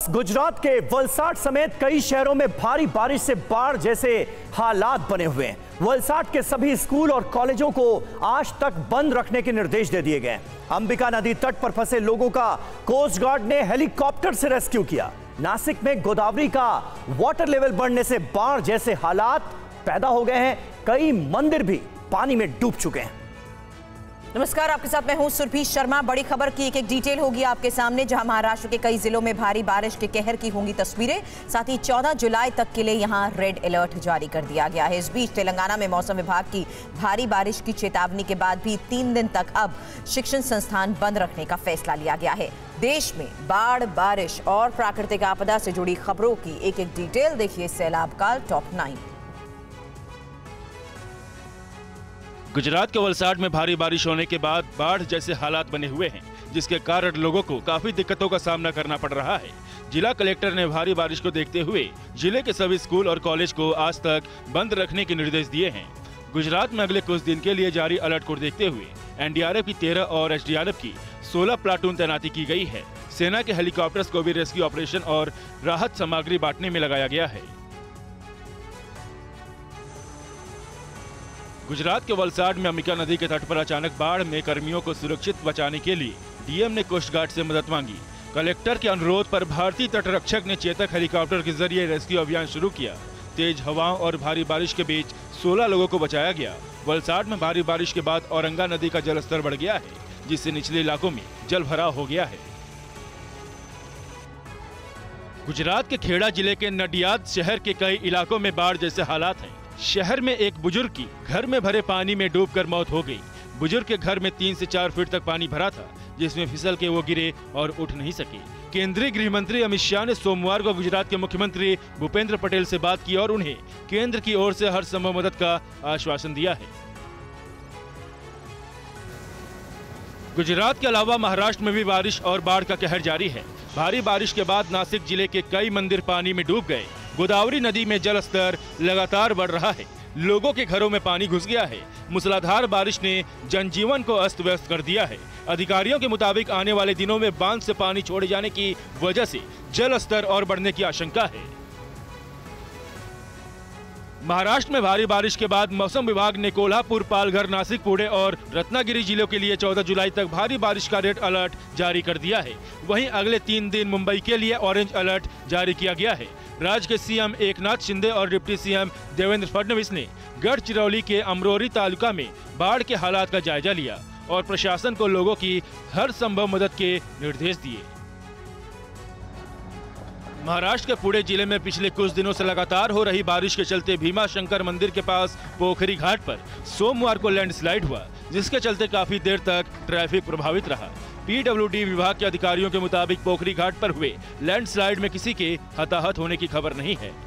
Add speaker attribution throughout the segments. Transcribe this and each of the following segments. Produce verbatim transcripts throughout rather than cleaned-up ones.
Speaker 1: गुजरात के वलसाड समेत कई शहरों में भारी बारिश से बाढ़ जैसे हालात बने हुए हैं। वलसाड के सभी स्कूल और कॉलेजों को आज तक बंद रखने के निर्देश दे दिए गए। अंबिका नदी तट पर फंसे लोगों का कोस्ट गार्ड ने हेलीकॉप्टर से रेस्क्यू किया। नासिक में गोदावरी का वाटर लेवल बढ़ने से बाढ़ जैसे हालात पैदा हो गए हैं। कई मंदिर भी पानी में डूब चुके हैं।
Speaker 2: नमस्कार, आपके साथ मैं हूं सुरभि शर्मा। बड़ी खबर की एक एक डिटेल होगी आपके सामने, जहां महाराष्ट्र के कई जिलों में भारी बारिश के कहर की होंगी तस्वीरें। साथ ही चौदह जुलाई तक के लिए यहां रेड अलर्ट जारी कर दिया गया है। इस बीच तेलंगाना में मौसम विभाग की भारी बारिश की चेतावनी के बाद भी तीन दिन तक अब शिक्षण संस्थान बंद रखने का फैसला लिया गया है। देश में बाढ़, बारिश और प्राकृतिक आपदा से जुड़ी खबरों की एक एक डिटेल देखिए सैलाब काल टॉप नाइन।
Speaker 3: गुजरात के वलसाड में भारी बारिश होने के बाद बाढ़ जैसे हालात बने हुए हैं, जिसके कारण लोगों को काफी दिक्कतों का सामना करना पड़ रहा है। जिला कलेक्टर ने भारी बारिश को देखते हुए जिले के सभी स्कूल और कॉलेज को आज तक बंद रखने के निर्देश दिए हैं। गुजरात में अगले कुछ दिन के लिए जारी अलर्ट को देखते हुए एन डी आर एफ की तेरह और एस डी आर एफ की सोलह प्लाटून तैनाती की गई है। सेना के हेलीकॉप्टर्स को भी रेस्क्यू ऑपरेशन और राहत सामग्री बांटने में लगाया गया है। गुजरात के वलसाड में अंबिका नदी के तट पर अचानक बाढ़ में कर्मियों को सुरक्षित बचाने के लिए डी एम ने कोस्ट गार्ड से मदद मांगी। कलेक्टर के अनुरोध पर भारतीय तट रक्षक ने चेतक हेलीकॉप्टर के जरिए रेस्क्यू अभियान शुरू किया। तेज हवाओं और भारी बारिश के बीच सोलह लोगों को बचाया गया। वलसाड में भारी बारिश के बाद औरंगा नदी का जलस्तर बढ़ गया है, जिससे निचले इलाकों में जल भराव हो गया है। गुजरात के खेड़ा जिले के नडियाद शहर के कई इलाकों में बाढ़ जैसे हालात हैं। शहर में एक बुजुर्ग की घर में भरे पानी में डूबकर मौत हो गई। बुजुर्ग के घर में तीन से चार फीट तक पानी भरा था, जिसमें फिसल के वो गिरे और उठ नहीं सके। केंद्रीय गृह मंत्री अमित शाह ने सोमवार को गुजरात के मुख्यमंत्री भूपेंद्र पटेल से बात की और उन्हें केंद्र की ओर से हर संभव मदद का आश्वासन दिया है। गुजरात के अलावा महाराष्ट्र में भी बारिश और बाढ़ का कहर जारी है। भारी बारिश के बाद नासिक जिले के कई मंदिर पानी में डूब गए। गोदावरी नदी में जल स्तर लगातार बढ़ रहा है। लोगों के घरों में पानी घुस गया है। मूसलाधार बारिश ने जनजीवन को अस्त व्यस्त कर दिया है। अधिकारियों के मुताबिक आने वाले दिनों में बांध से पानी छोड़े जाने की वजह से जल स्तर और बढ़ने की आशंका है। महाराष्ट्र में भारी बारिश के बाद मौसम विभाग ने कोल्हापुर, पालघर, नासिक, पुणे और रत्नागिरी जिलों के लिए चौदह जुलाई तक भारी बारिश का रेड अलर्ट जारी कर दिया है। वहीं अगले तीन दिन मुंबई के लिए ऑरेंज अलर्ट जारी किया गया है। राज्य के सी एम एकनाथ शिंदे और deputy C M Devendra Fadnavis ने गढ़चिरौली के अमरोरी तालुका में बाढ़ के हालात का जायजा लिया और प्रशासन को लोगों की हर संभव मदद के निर्देश दिए। महाराष्ट्र के पुणे जिले में पिछले कुछ दिनों से लगातार हो रही बारिश के चलते भीमा शंकर मंदिर के पास पोखरी घाट पर सोमवार को लैंडस्लाइड हुआ, जिसके चलते काफी देर तक ट्रैफिक प्रभावित रहा। पी डब्ल्यू डी विभाग के अधिकारियों के मुताबिक पोखरी घाट पर हुए लैंडस्लाइड में किसी के हताहत होने की खबर नहीं है।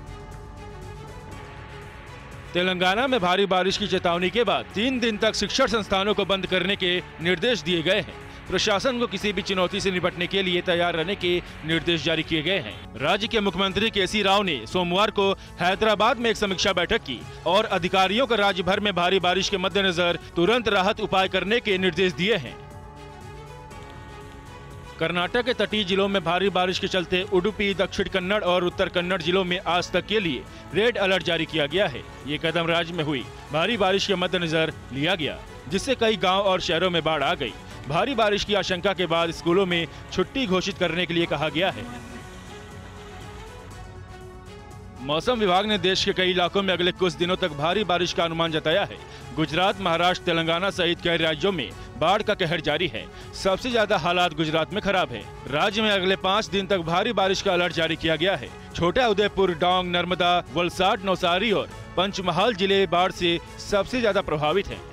Speaker 3: तेलंगाना में भारी बारिश की चेतावनी के बाद तीन दिन तक शिक्षण संस्थानों को बंद करने के निर्देश दिए गए हैं। प्रशासन को किसी भी चुनौती से निपटने के लिए तैयार रहने के निर्देश जारी किए गए हैं। राज्य के मुख्यमंत्री के सी राव ने सोमवार को हैदराबाद में एक समीक्षा बैठक की और अधिकारियों को राज्य भर में भारी बारिश के मद्देनजर तुरंत राहत उपाय करने के निर्देश दिए हैं। कर्नाटक के तटीय जिलों में भारी बारिश के चलते उडुपी, दक्षिण कन्नड़ और उत्तर कन्नड़ जिलों में आज तक के लिए रेड अलर्ट जारी किया गया है। ये कदम राज्य में हुई भारी बारिश के मद्देनजर लिया गया, जिससे कई गांव और शहरों में बाढ़ आ गई। भारी बारिश की आशंका के बाद स्कूलों में छुट्टी घोषित करने के लिए कहा गया है। मौसम विभाग ने देश के कई इलाकों में अगले कुछ दिनों तक भारी बारिश का अनुमान जताया है। गुजरात, महाराष्ट्र, तेलंगाना सहित कई राज्यों में बाढ़ का कहर जारी है। सबसे ज्यादा हालात गुजरात में खराब है। राज्य में अगले पाँच दिन तक भारी बारिश का अलर्ट जारी किया गया है। छोटा उदयपुर, डांग, नर्मदा, वलसाड, नवसारी और पंचमहाल जिले बाढ़ से सबसे ज्यादा प्रभावित हैं।